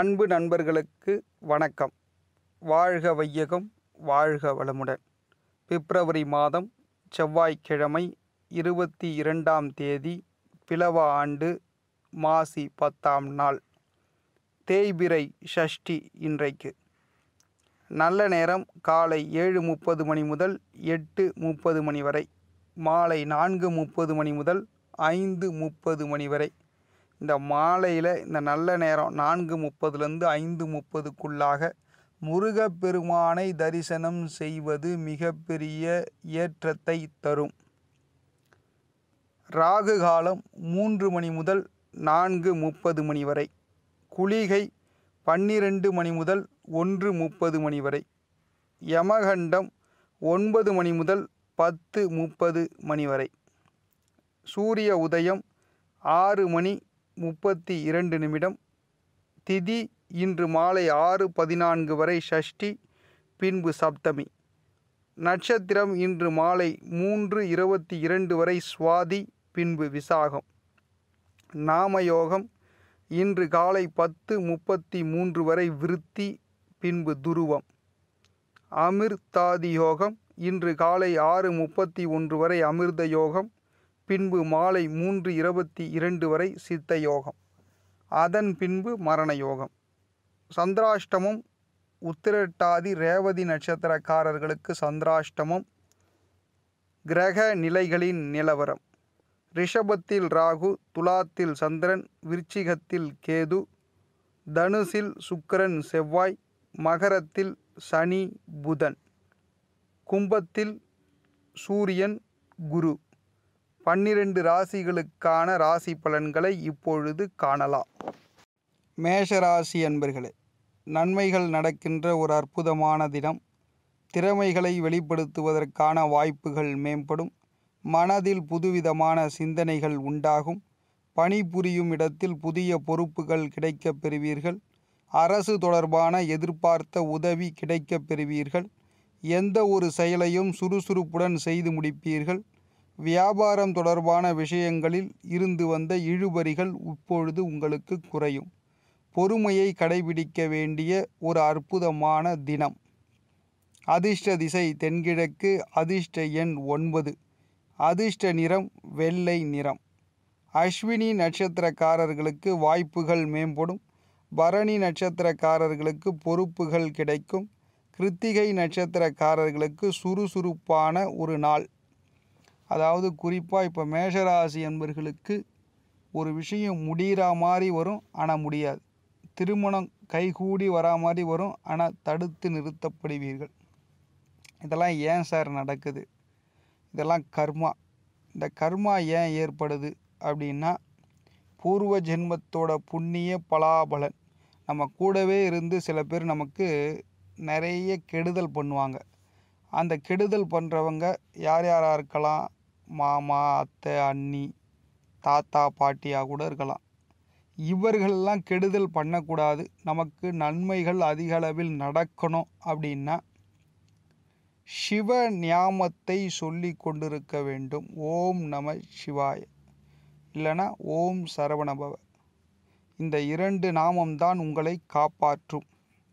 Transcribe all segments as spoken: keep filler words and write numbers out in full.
அன்பு நண்பர்களுக்கு வணக்கம். வாழ்க வையகம், வாழ்க வளமுடன். பிப்ரவரி மாதம் செவ்வாய்க்கிழமை இருபத்தி இரண்டாம் தேதி பிலவ ஆண்டு மாசி பத்தாம் நாள், தேய்பிறை ஷஷ்டி. இன்றைக்கு நல்ல நேரம் காலை ஏழு முப்பது மணி முதல் எட்டு முப்பது மணி வரை, மாலை நான்கு முப்பது மணி முதல் ஐந்து முப்பது மணி வரை. இந்த மாலையில் இந்த நல்ல நேரம் நான்கு முப்பதுலேருந்து ஐந்து முப்பதுக்குள்ளாக முருகப்பெருமானை தரிசனம் செய்வது மிகப்பெரிய ஏற்றத்தை தரும். ராகு காலம் மூன்று மணி முதல் நான்கு முப்பது மணி வரை, குளிகை பன்னிரெண்டு மணி முதல் ஒன்று முப்பது மணி வரை, யமகண்டம் ஒன்பது மணி முதல் பத்து முப்பது மணி வரை, சூரிய உதயம் ஆறு மணி முப்பத்தி இரண்டு நிமிடம், திதி இன்று மாலை ஆறு பதினான்கு வரை ஷஷ்டி, பின்பு சப்தமி. நட்சத்திரம் இன்று மாலை மூன்று இருபத்தி இரண்டு வரை சுவாதி, பின்பு விசாகம். நாமயோகம் இன்று காலை பத்து முப்பத்தி மூன்று வரை விருத்தி, பின்பு துருவம். அமிர்தாதி யோகம் இன்று காலை ஆறு முப்பத்தி ஒன்று வரை அமிர்த யோகம், பின்பு மாலை மூன்று இருபத்தி இரண்டு வரை சித்த யோகம். அதன் பின்பு மரண யோகம். சந்திராஷ்டமம் உத்திரட்டாதி ரேவதி நட்சத்திரக்காரர்களுக்கு சந்திராஷ்டமம். கிரக நிலைகளின் நிலவரம்: ரிஷபத்தில் ராகு, துலாத்தில் சந்திரன், விருச்சிகத்தில் கேது, தனுசில் சுக்கிரன் செவ்வாய், மகரத்தில் சனி புதன், கும்பத்தில் சூரியன் குரு. பன்னிரண்டு ராசிகளுக்கான ராசி பலன்களை இப்பொழுது காணலாம். மேஷராசி அன்பர்களே, நன்மைகள் நடக்கின்ற ஒரு அற்புதமான தினம். திறமைகளை வெளிப்படுத்துவதற்கான வாய்ப்புகள் மேம்படும். மனதில் புதுவிதமான சிந்தனைகள் உண்டாகும். பணிபுரியும் இடத்தில் புதிய பொறுப்புகள் கிடைக்கப் பெறுவீர்கள். அரசு தொடர்பான எதிர்பார்த்த உதவி கிடைக்கப் பெறுவீர்கள். எந்த ஒரு செயலையும் சுறுசுறுப்புடன் செய்து முடிப்பீர்கள். வியாபாரம் தொடர்பான விஷயங்களில் இருந்து வந்த இழுபறிகள் இப்பொழுது உங்களுக்கு குறையும். பொறுமையை கடைபிடிக்க வேண்டிய ஒரு அற்புதமான தினம். அதிர்ஷ்ட திசை தென்கிழக்கு. அதிர்ஷ்ட எண் ஒன்பது. அதிர்ஷ்ட நிறம் வெள்ளை நிறம். அஸ்வினி நட்சத்திரக்காரர்களுக்கு வாய்ப்புகள் மேம்படும். பரணி நட்சத்திரக்காரர்களுக்கு பொறுப்புகள் கிடைக்கும். கிருத்திகை நட்சத்திரக்காரர்களுக்கு சுறுசுறுப்பான ஒரு நாள். அதாவது குறிப்பாக இப்போ மேஷராசி என்பர்களுக்கு ஒரு விஷயம் முடிகிற மாதிரி வரும், ஆனால் முடியாது. திருமணம் கைகூடி வரா மாதிரி வரும், ஆனால் தடுத்து நிறுத்தப்படுவீர்கள். இதெல்லாம் ஏன் சார் நடக்குது? இதெல்லாம் கர்மா. இந்த கர்மா ஏன் ஏற்படுது அப்படின்னா, பூர்வ ஜென்மத்தோட புண்ணிய பலாபலன். நம்ம கூடவே இருந்து சில பேர் நமக்கு நிறைய கெடுதல் பண்ணுவாங்க. அந்த கெடுதல் பண்ணுறவங்க யார் யாராக இருக்கலாம்? மாமா, அத்தை, அண்ணி, தாத்தா, பாட்டியாக கூட இருக்கலாம். இவர்களெல்லாம் கெடுதல் பண்ணக்கூடாது. நமக்கு நன்மைகள் அதிக அளவில் நடக்கணும் அப்படின்னா சிவ ஞாமத்தை சொல்லி கொண்டிருக்க வேண்டும். ஓம் நம சிவாய, இல்லைனா ஓம் சரவணபவ. இந்த இரண்டு நாமம்தான் உங்களை காப்பாற்றும்.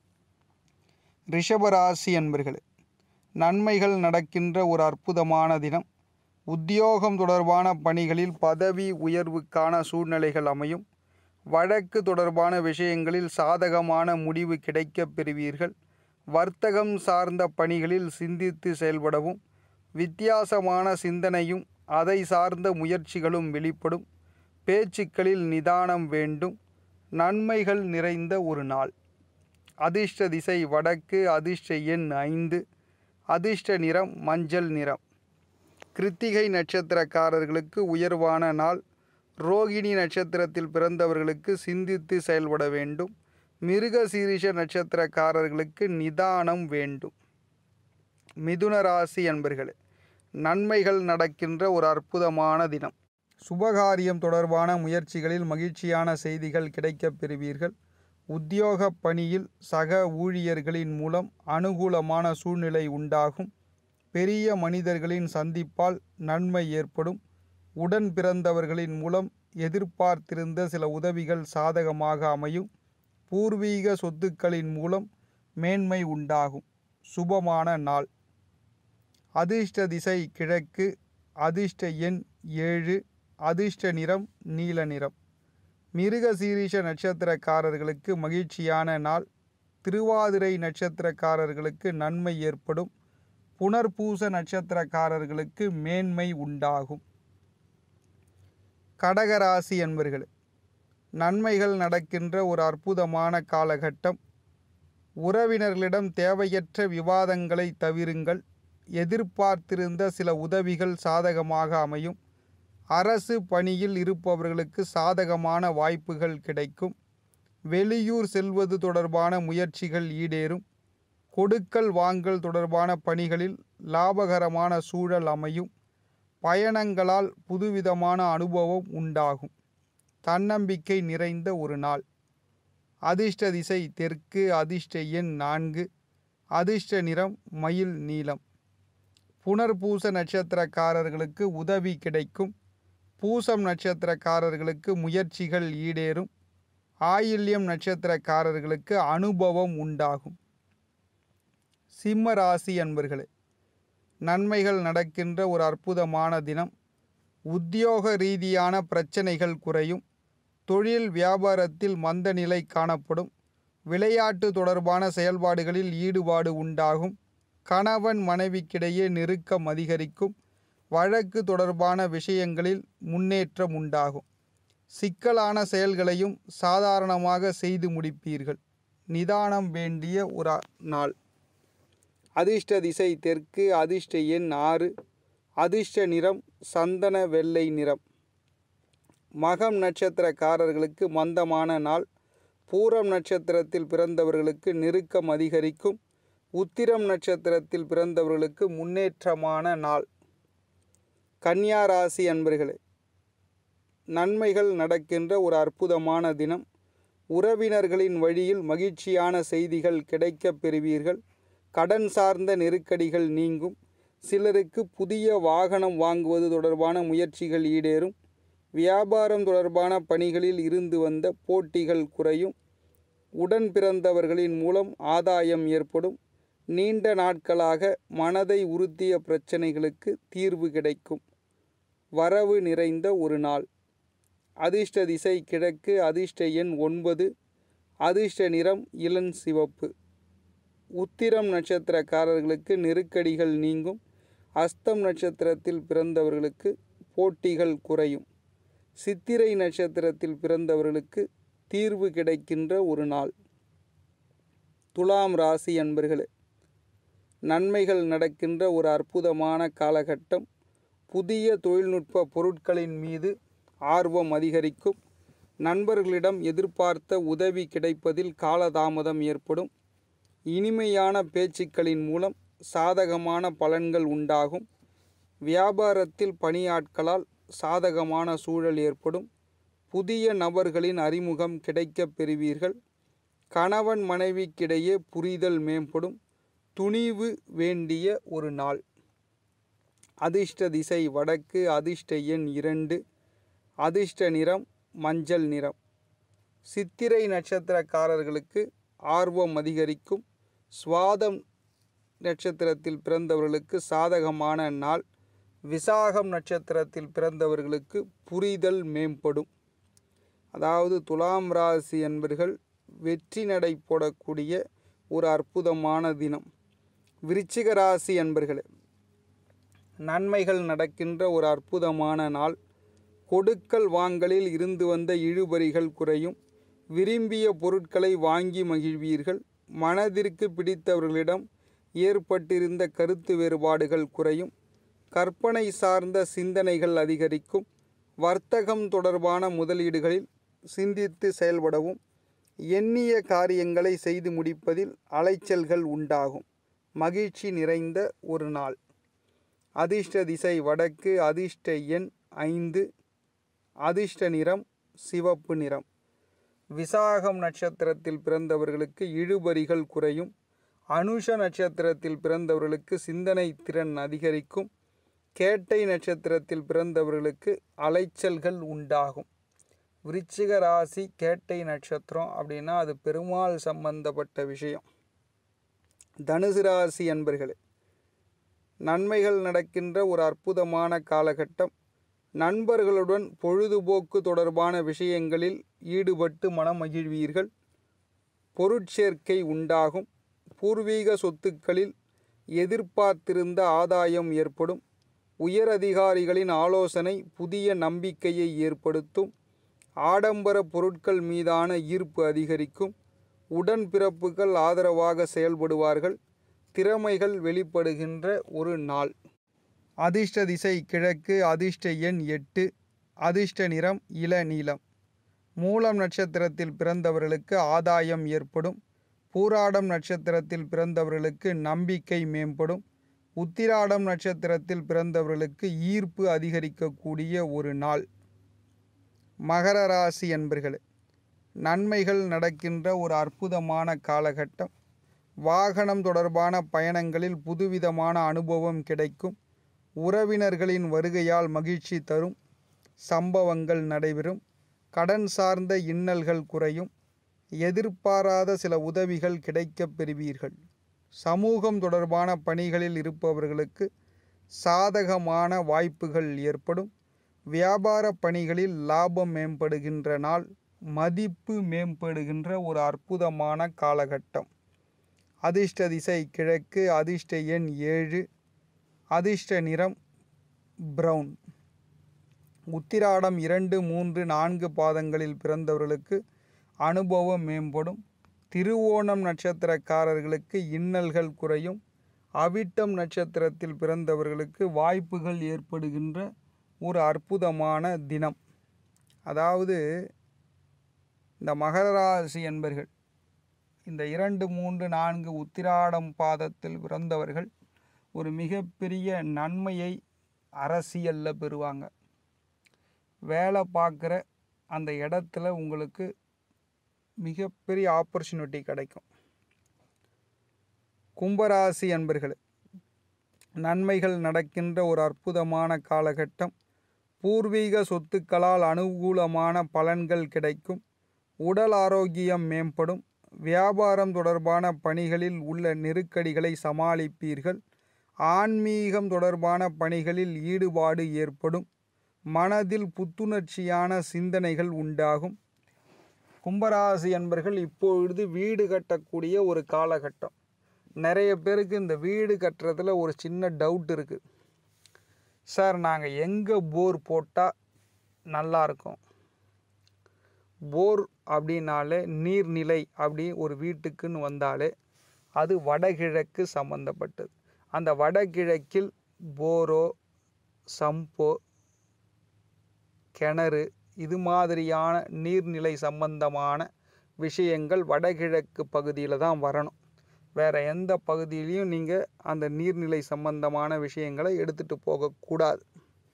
ரிஷபராசி அன்பர்களே, நன்மைகள் நடக்கின்ற ஒரு அற்புதமான தினம். உத்தியோகம் தொடர்பான பணிகளில் பதவி உயர்வுக்கான சூழ்நிலைகள் அமையும். வழக்கு தொடர்பான விஷயங்களில் சாதகமான முடிவு கிடைக்கப் பெறுவீர்கள். வர்த்தகம் சார்ந்த பணிகளில் சிந்தித்து செயல்படவும். வித்தியாசமான சிந்தனையும் அதை சார்ந்த முயற்சிகளும் வெளிப்படும். பேச்சுக்களில் நிதானம் வேண்டும். நன்மைகள் நிறைந்த ஒரு நாள். அதிர்ஷ்ட திசை வடக்கு. அதிர்ஷ்ட எண் ஐந்து. அதிர்ஷ்ட நிறம் மஞ்சள் நிறம். கிருத்திகை நட்சத்திரக்காரர்களுக்கு உயர்வான நாள். ரோகிணி நட்சத்திரத்தில் பிறந்தவர்களுக்கு சிந்தித்து செயல்பட வேண்டும். மிருக சீரிஷ நட்சத்திரக்காரர்களுக்கு நிதானம் வேண்டும். மிதுன ராசி அன்பர்களே, நன்மைகள் நடக்கின்ற ஒரு அற்புதமான தினம். சுபகாரியம் தொடர்பான முயற்சிகளில் மகிழ்ச்சியான செய்திகள் கிடைக்கப் பெறுவீர்கள். உத்தியோக பணியில் சக ஊழியர்களின் மூலம் அனுகூலமான சூழ்நிலை உண்டாகும். பெரிய மனிதர்களின் சந்திப்பால் நன்மை ஏற்படும். உடன் பிறந்தவர்களின் மூலம் எதிர்பார்த்திருந்த சில உதவிகள் சாதகமாக அமையும். பூர்வீக சொத்துக்களின் மூலம் மேன்மை உண்டாகும். சுபமான நாள். அதிர்ஷ்ட திசை கிழக்கு. அதிர்ஷ்ட எண் ஏழு. அதிர்ஷ்ட நிறம் நீல நிறம். மிருகசீரிஷ நட்சத்திரக்காரர்களுக்கு மகிழ்ச்சியான நாள். திருவாதிரை நட்சத்திரக்காரர்களுக்கு நன்மை ஏற்படும். புனர்பூச நட்சத்திரக்காரர்களுக்கு மேன்மை உண்டாகும். கடகராசி என்பர்களே, நன்மைகள் நடக்கின்ற ஒரு அற்புதமான காலகட்டம். உறவினர்களிடம் தேவையற்ற விவாதங்களை தவிருங்கள். எதிர்பார்த்திருந்த சில உதவிகள் சாதகமாக அமையும். அரசு பணியில் இருப்பவர்களுக்கு சாதகமான வாய்ப்புகள் கிடைக்கும். வெளியூர் செல்வது தொடர்பான முயற்சிகள் ஈடேறும். கொடுக்கல் வாங்கல் தொடர்பான பணிகளில் லாபகரமான சூழல் அமையும். பயணங்களால் புதுவிதமான அனுபவம் உண்டாகும். தன்னம்பிக்கை நிறைந்த ஒரு நாள். அதிர்ஷ்ட திசை தெற்கு. அதிர்ஷ்ட எண் நான்கு. அதிர்ஷ்ட நிறம் மயில் நீலம். புனர்பூச நட்சத்திரக்காரர்களுக்கு உதவி கிடைக்கும். பூசம் நட்சத்திரக்காரர்களுக்கு முயற்சிகள் ஈடேறும். ஆயில்யம் நட்சத்திரக்காரர்களுக்கு அனுபவம் உண்டாகும். சிம்ம ராசி அன்பர்களே, நன்மைகள் நடக்கின்ற ஒரு அற்புதமான தினம். உத்தியோக ரீதியான பிரச்சனைகள் குறையும். தொழில் வியாபாரத்தில் மந்த நிலை காணப்படும். விளையாட்டு தொடர்பான செயல்பாடுகளில் ஈடுபாடு உண்டாகும். கணவன் மனைவிக்கிடையே நெருக்கம் அதிகரிக்கும். வழக்கு தொடர்பான விஷயங்களில் முன்னேற்றம் உண்டாகும். சிக்கலான செயல்களையும் சாதாரணமாக செய்து முடிப்பீர்கள். நிதானம் வேண்டிய ஒரு நாள். அதிர்ஷ்ட திசை தெற்கு. அதிர்ஷ்ட எண் ஆறு. அதிர்ஷ்ட நிறம் சந்தன வெள்ளை நிறம். மகம் நட்சத்திரக்காரர்களுக்கு மந்தமான நாள். பூரம் நட்சத்திரத்தில் பிறந்தவர்களுக்கு நெருக்கம் அதிகரிக்கும். உத்திரம் நட்சத்திரத்தில் பிறந்தவர்களுக்கு முன்னேற்றமான நாள். கன்னியா ராசி அன்பர்களே, நன்மைகள் நடக்கின்ற ஒரு அற்புதமான தினம். உறவினர்களின் வழியில் மகிழ்ச்சியான செய்திகள் கிடைக்கப் பெறுவீர்கள். கடன் சார்ந்த நெருக்கடிகள் நீங்கும். சிலருக்கு புதிய வாகனம் வாங்குவது தொடர்பான முயற்சிகள் ஈடேறும். வியாபாரம் தொடர்பான பணிகளில் இருந்து வந்த போட்டிகள் குறையும். உடன் பிறந்தவர்களின் மூலம் ஆதாயம் ஏற்படும். நீண்ட நாட்களாக மனதை உறுத்திய பிரச்சனைகளுக்கு தீர்வு கிடைக்கும். வரவு நிறைந்த ஒரு நாள். அதிர்ஷ்ட திசை கிழக்கு. அதிர்ஷ்ட எண் ஒன்பது. அதிர்ஷ்ட நிறம் இளம் சிவப்பு. உத்திரம் நட்சத்திரக்காரர்களுக்கு நெருக்கடிகள் நீங்கும். அஸ்தம் நட்சத்திரத்தில் பிறந்தவர்களுக்கு போட்டிகள் குறையும். சித்திரை நட்சத்திரத்தில் பிறந்தவர்களுக்கு தீர்வு கிடைக்கின்ற ஒரு நாள். துலாம் ராசி அன்பர்களே, நன்மைகள் நடக்கின்ற ஒரு அற்புதமான காலகட்டம். புதிய தொழில்நுட்ப பொருட்களின் மீது ஆர்வம் அதிகரிக்கும். நண்பர்களிடம் எதிர்பார்த்த உதவி கிடைப்பதில் காலதாமதம் ஏற்படும். இனிமையான பேச்சுக்களின் மூலம் சாதகமான பலன்கள் உண்டாகும். வியாபாரத்தில் பணியாட்களால் சாதகமான சூழல் ஏற்படும். புதிய நபர்களின் அறிமுகம் கிடைக்கப் பெறுவீர்கள். கணவன் மனைவிக்கிடையே புரிதல் மேம்படும். துணிவு வேண்டிய ஒரு நாள். அதிர்ஷ்ட திசை வடக்கு. அதிர்ஷ்ட எண் இரண்டு. அதிர்ஷ்ட நிறம் மஞ்சள் நிறம். சித்திரை நட்சத்திரக்காரர்களுக்கு ஆர்வம் அதிகரிக்கும். சுவாதம் நட்சத்திரத்தில் பிறந்தவர்களுக்கு சாதகமான நாள். விசாகம் நட்சத்திரத்தில் பிறந்தவர்களுக்கு புரிதல் மேம்படும். அதாவது துலாம் ராசி என்பர்கள் வெற்றி நடை போடக்கூடிய ஒரு அற்புதமான தினம். விருச்சிக ராசி என்பர்களே, நன்மைகள் நடக்கின்ற ஒரு அற்புதமான நாள். கொடுக்கல் வாங்கலில் இருந்து வந்த இழுபறிகள் குறையும். விரும்பிய பொருட்களை வாங்கி மகிழ்வீர்கள். மனதிற்கு பிடித்தவர்களிடம் ஏற்பட்டிருந்த கருத்து வேறுபாடுகள் குறையும். கற்பனை சார்ந்த சிந்தனைகள் அதிகரிக்கும். வர்த்தகம் தொடர்பான முதலீடுகளில் சிந்தித்து செயல்படவும். எண்ணிய காரியங்களை செய்து முடிப்பதில் அலைச்சல்கள் உண்டாகும். மகிழ்ச்சி நிறைந்த ஒரு நாள். அதிர்ஷ்ட திசை வடக்கு. அதிர்ஷ்ட எண் ஐந்து. அதிர்ஷ்ட நிறம் சிவப்பு நிறம். விசாகம் நட்சத்திரத்தில் பிறந்தவர்களுக்கு இழுபறிகள் குறையும். அனுஷ நட்சத்திரத்தில் பிறந்தவர்களுக்கு சிந்தனை திறன் அதிகரிக்கும். கேட்டை நட்சத்திரத்தில் பிறந்தவர்களுக்கு அலைச்சல்கள் உண்டாகும். விருச்சிக ராசி கேட்டை நட்சத்திரம் அப்படின்னா அது பெருமாள் சம்பந்தப்பட்ட விஷயம். தனுசு ராசி அன்பர்களே, நன்மைகள் நடக்கின்ற ஒரு அற்புதமான காலகட்டம். நண்பர்களுடன் பொழுதுபோக்கு தொடர்பான விஷயங்களில் ஈடுபட்டு மனமகிழ்வீர்கள். பொருட்சேர்க்கை உண்டாகும். பூர்வீக சொத்துக்களில் எதிர்பார்த்திருந்த ஆதாயம் ஏற்படும். உயர் அதிகாரிகளின் ஆலோசனை புதிய நம்பிக்கையை ஏற்படுத்தும். ஆடம்பர பொருட்கள் மீதான ஈர்ப்பு அதிகரிக்கும். உடன்பிறப்புகள் ஆதரவாக செயல்படுவார்கள். திறமைகள் வெளிப்படுகின்ற ஒரு நாள். அதிர்ஷ்ட திசை கிழக்கு. அதிர்ஷ்ட எண் எட்டு. அதிர்ஷ்ட நிறம் இளநீலம். மூலம் நட்சத்திரத்தில் பிறந்தவர்களுக்கு ஆதாயம் ஏற்படும். பூராடம் நட்சத்திரத்தில் பிறந்தவர்களுக்கு நம்பிக்கை மேம்படும். உத்திராடம் நட்சத்திரத்தில் பிறந்தவர்களுக்கு ஈர்ப்பு அதிகரிக்கக்கூடிய ஒரு நாள். மகர ராசி அன்பர்களே, நன்மைகள் நடக்கின்ற ஒரு அற்புதமான காலகட்டம். வாகனம் தொடர்பான பயணங்களில் புதுவிதமான அனுபவம் கிடைக்கும். உறவினர்களின் வருகையால் மகிழ்ச்சி தரும் சம்பவங்கள் நடைபெறும். கடன் சார்ந்த இன்னல்கள் குறையும். எதிர்பாராத சில உதவிகள் கிடைக்கப் பெறுவீர்கள். சமூகம் தொடர்பான பணிகளில் இருப்பவர்களுக்கு சாதகமான வாய்ப்புகள் ஏற்படும். வியாபார பணிகளில் லாபம் மேம்படுகின்ற நாள். மதிப்பு மேம்படுகின்ற ஒரு அற்புதமான காலகட்டம். அதிர்ஷ்ட திசை கிழக்கு. அதிர்ஷ்ட எண் ஏழு. அதிர்ஷ்ட நிறம் பிரவுன். உத்திராடம் இரண்டு மூன்று நான்கு பாதங்களில் பிறந்தவர்களுக்கு அனுபவம் மேம்படும். திருவோணம் நட்சத்திரக்காரர்களுக்கு இன்னல்கள் குறையும். அவிட்டம் நட்சத்திரத்தில் பிறந்தவர்களுக்கு வாய்ப்புகள் ஏற்படுகின்ற ஒரு அற்புதமான தினம். அதாவது இந்த மகர ராசி என்பர்கள் இந்த இரண்டு மூன்று நான்கு உத்திராடம் பாதத்தில் பிறந்தவர்கள் ஒரு மிகப்பெரிய நன்மையை அரசியலில் பெறுவாங்க. வேலை பார்க்குற அந்த இடத்துல உங்களுக்கு மிகப்பெரிய ஆப்பர்ச்சுனிட்டி கிடைக்கும். கும்பராசி அன்பர்களே, நன்மைகள் நடக்கின்ற ஒரு அற்புதமான காலகட்டம். பூர்வீக சொத்துக்களால் அனுகூலமான பலன்கள் கிடைக்கும். உடல் ஆரோக்கியம் மேம்படும். வியாபாரம் தொடர்பான பணிகளில் உள்ள நெருக்கடிகளை சமாளிப்பீர்கள். ஆன்மீகம் தொடர்பான பணிகளில் ஈடுபாடு ஏற்படும். மனதில் புத்துணர்ச்சியான சிந்தனைகள் உண்டாகும். கும்பராசி என்பர்கள் இப்பொழுது வீடு கட்டக்கூடிய ஒரு காலகட்டம். நிறைய பேருக்கு இந்த வீடு கட்டுறதுல ஒரு சின்ன டவுட் இருக்குது. சார், நாங்கள் எங்கே போர் போட்டால் நல்லாயிருக்கும்? போர் அப்படின்னாலே நீர்நிலை அப்படி ஒரு வீட்டுக்குன்னு வந்தாலே அது வடகிழக்கு சம்பந்தப்பட்டது. அந்த வடகிழக்கில் போரோ சம்போ கிணறு இது மாதிரியான நீர்நிலை சம்பந்தமான விஷயங்கள் வடகிழக்கு பகுதியில் தான் வரணும். வேறு எந்த பகுதியிலையும் நீங்கள் அந்த நீர்நிலை சம்பந்தமான விஷயங்களை எடுத்துகிட்டு போகக்கூடாது.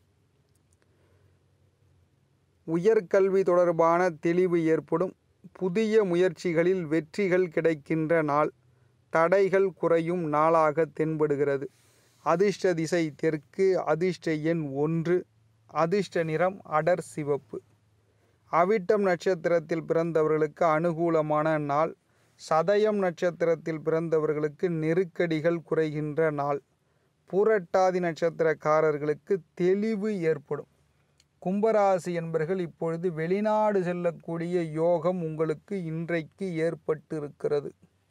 உயர்கல்வி தொடர்பான தெளிவு ஏற்படும். புதிய முயற்சிகளில் வெற்றிகள் கிடைக்கின்ற நாள். தடைகள் குறையும் நாளாக தென்படுகிறது. அதிர்ஷ்ட திசை தெற்கு. அதிர்ஷ்ட எண் ஒன்று. அதிர்ஷ்ட நிறம் அடர் சிவப்பு. அவிட்டம் நட்சத்திரத்தில் பிறந்தவர்களுக்கு அனுகூலமான நாள். சதயம் நட்சத்திரத்தில் பிறந்தவர்களுக்கு நெருக்கடிகள் குறைகின்ற நாள். பூரட்டாதி நட்சத்திரக்காரர்களுக்கு தெளிவு ஏற்படும். கும்பராசி என்பர்கள் இப்பொழுது வெளிநாடு செல்லக்கூடிய யோகம் உங்களுக்கு இன்றைக்கு ஏற்பட்டிருக்கிறது.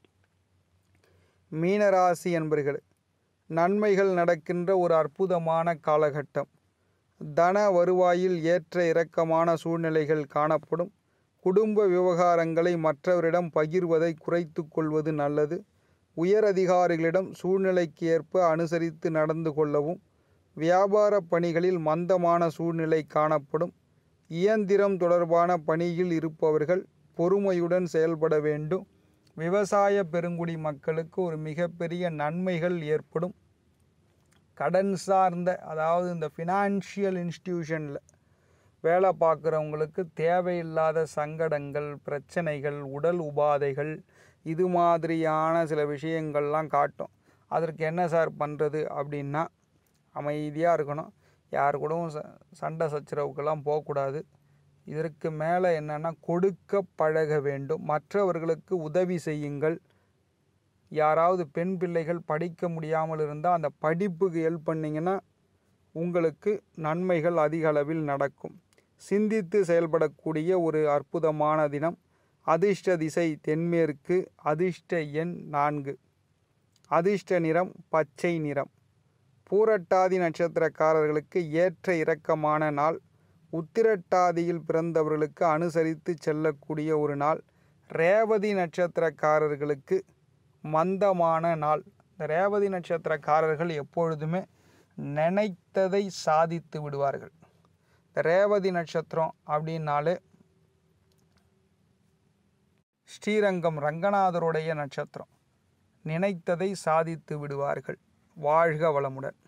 மீனராசி என்பர்கள் நன்மைகள் நடக்கின்ற ஒரு அற்புதமான காலகட்டம். தன வருவாயில் ஏற்ற இறக்கமான சூழ்நிலைகள் காணப்படும். குடும்ப விவகாரங்களை மற்றவரிடம் பகிர்வதை குறைத்து கொள்வது நல்லது. உயர் அதிகாரிகளிடம் சூழ்நிலைக்கு ஏற்ப அனுசரித்து நடந்து கொள்ளவும். வியாபார பணிகளில் மந்தமான சூழ்நிலை காணப்படும். இயந்திரம் தொடர்பான பணியில் இருப்பவர்கள் பொறுமையுடன் செயல்பட வேண்டும். விவசாய பெருங்குடி மக்களுக்கு ஒரு மிகப்பெரிய நன்மைகள் ஏற்படும். கடன் சார்ந்த, அதாவது இந்த ஃபினான்ஷியல் இன்ஸ்டிடியூஷனில் வேலை பார்க்குறவங்களுக்கு தேவையில்லாத சங்கடங்கள், பிரச்சனைகள், உடல் உபாதைகள் இது மாதிரியான சில விஷயங்கள்லாம் காட்டும். அதற்கு என்ன சார் பண்ணுறது அப்படின்னா, அமைதியாக இருக்கணும். யார் கூடவும் ச சண்டை சச்சரவுக்கெல்லாம் போகக்கூடாது. இதற்கு மேலே என்னென்னா கொடுக்க பழக வேண்டும். மற்றவர்களுக்கு உதவி செய்யுங்கள். யாராவது பெண் பிள்ளைகள் படிக்க முடியாமல் இருந்தால் அந்த படிப்புக்கு ஹெல்ப் பண்ணிங்கன்னா உங்களுக்கு நன்மைகள் அதிக அளவில் நடக்கும். சிந்தித்து செயல்படக்கூடிய ஒரு அற்புதமான தினம். அதிர்ஷ்ட திசை தென்மேற்கு. அதிர்ஷ்ட எண் நான்கு. அதிர்ஷ்ட நிறம் பச்சை நிறம். பூரட்டாதி நட்சத்திரக்காரர்களுக்கு ஏற்ற இறக்கமான நாள். உத்திரட்டாதியில் பிறந்தவர்களுக்கு அனுசரித்து செல்லக்கூடிய ஒரு நாள். ரேவதி நட்சத்திரக்காரர்களுக்கு மந்தமான நாள். இந்த ரேவதி நட்சத்திரக்காரர்கள் எப்பொழுதுமே நினைத்ததை சாதித்து விடுவார்கள். இந்த ரேவதி நட்சத்திரம் அப்படின்னாலே ஸ்ரீரங்கம் ரங்கநாதருடைய நட்சத்திரம். நினைத்ததை சாதித்து விடுவார்கள். வாழ்க வளமுடன்.